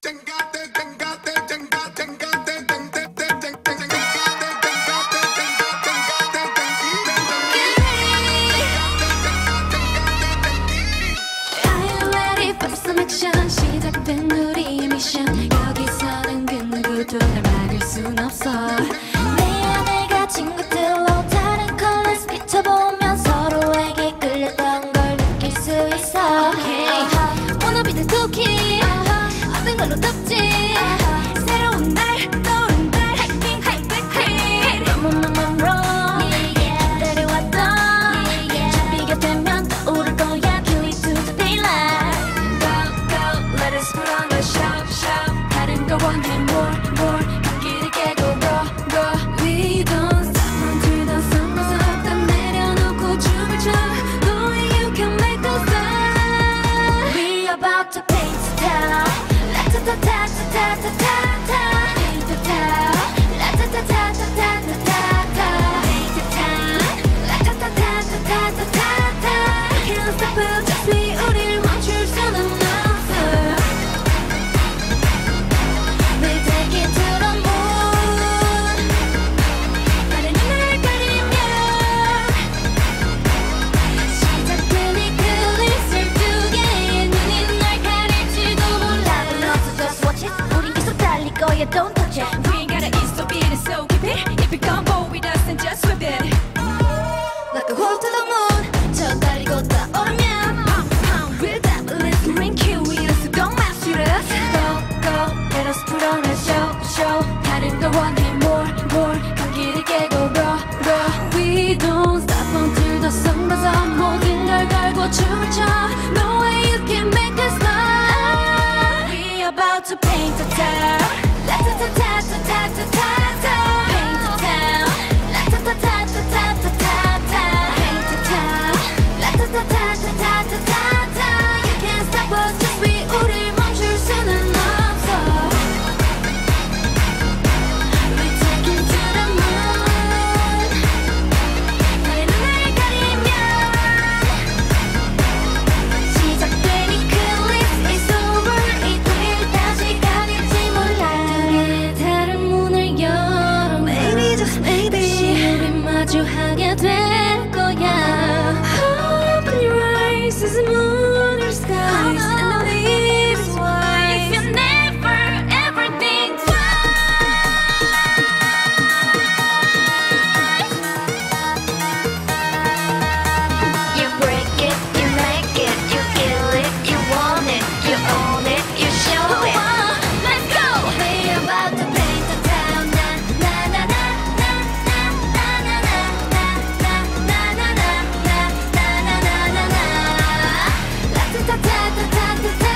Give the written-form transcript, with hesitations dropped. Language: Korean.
시작된 우리의 미션 여기서는 그 누구도 날 막을 순 없어 내 안에 갇힌 것들로 다른 컬러스 비춰보면 서로에게 끌렸던 걸 느낄 수 있어 Wanna be the cookie 어떤 걸로 덮지 새로운 날 떠오른 달 Hacking hacking Run 기다려왔던 준비가 되면 떠오를 거야 Kill it to the daylight Let us put on a show 다른 거 원해 more 경기를 깨고 go We don't stop until the sun goes up 다 내려놓고 춤을 춰 No way you can make us stop We about to paint the town La-ta-ta-ta-ta-ta-ta-ta-ta Paint the town La-ta-ta-ta-ta-ta-ta-ta Paint the town La-ta-ta-ta-ta-ta-ta-ta Can't stop us just we 우릴 멈출 수는 없어 We'll take it to the moon 다른 눈을 가리면 시작된 이 클리스를 두 개의 눈이 날 가릴지도 몰라 But also just watch it 우린 계속 달릴 거야 Don't touch it We ain't gotta eat so beat it so keep it If you come bold with us then just whip it Like a hole to the moon 저 달리고 떠오르면 We'll definitely ring you We just don't mess with us Go Let us put on a show 다른 걸 원해 more 경기를 깨고 go We don't stop until the sun goes up 모든 걸 걸고 춤을 춰 No way you can make us stop We about to paint the town La-ta-ta-ta-ta-ta-ta-ta Paint the town La-ta-ta-ta-ta-ta-ta-ta Paint the town La-ta-ta-ta-ta-ta-ta-ta You can't stop us just we 우릴 멈출 수는 없어 We take it to the moon 너의 눈을 가리면 시작된 이 클리스 is over 이틀 다시 가릴지 몰라 우리의 다른 문을 열어 Maybe just maybe 다시 우리 마주하게 될 거야 Open your eyes as the moon or skies And the leaves is white If you never ever think twice You break it, you make it, you kill it, you want it, you own it, you show it Let's go! We're about to paint the town La-ta-ta-ta-ta-ta-ta